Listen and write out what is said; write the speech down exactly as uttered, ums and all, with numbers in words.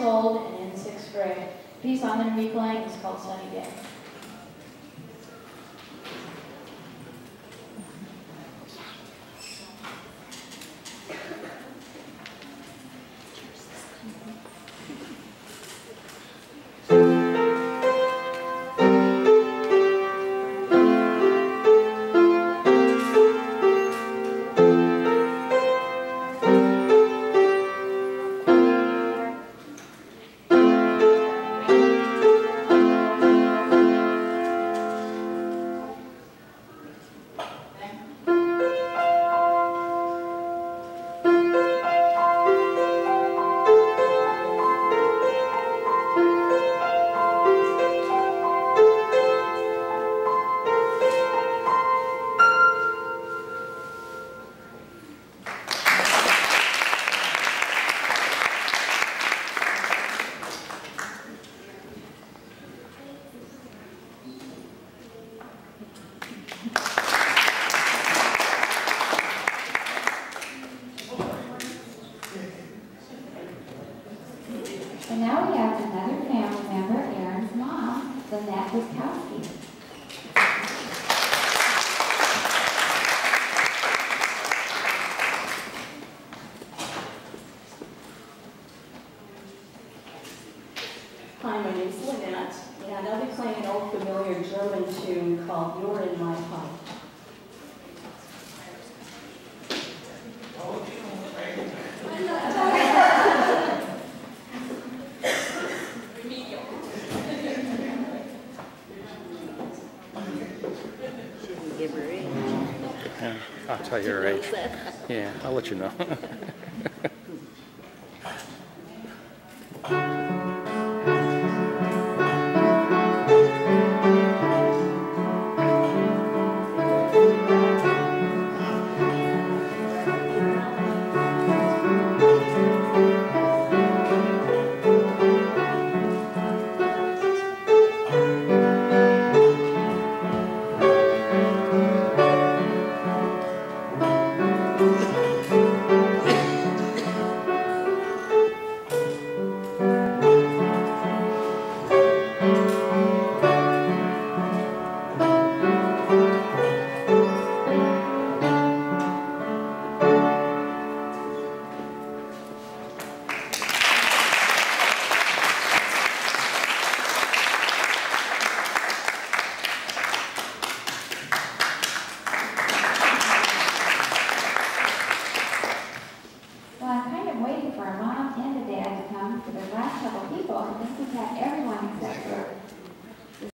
old and in sixth grade. The piece I'm going to be playing is called Sunny Day. And now we have another family member, Aaron's mom, Lynette. Hi, my name is Lynette, and I'll be playing an old familiar German tune called You're in My Heart. Yeah, I'll tell you her age. Yeah, I'll let you know.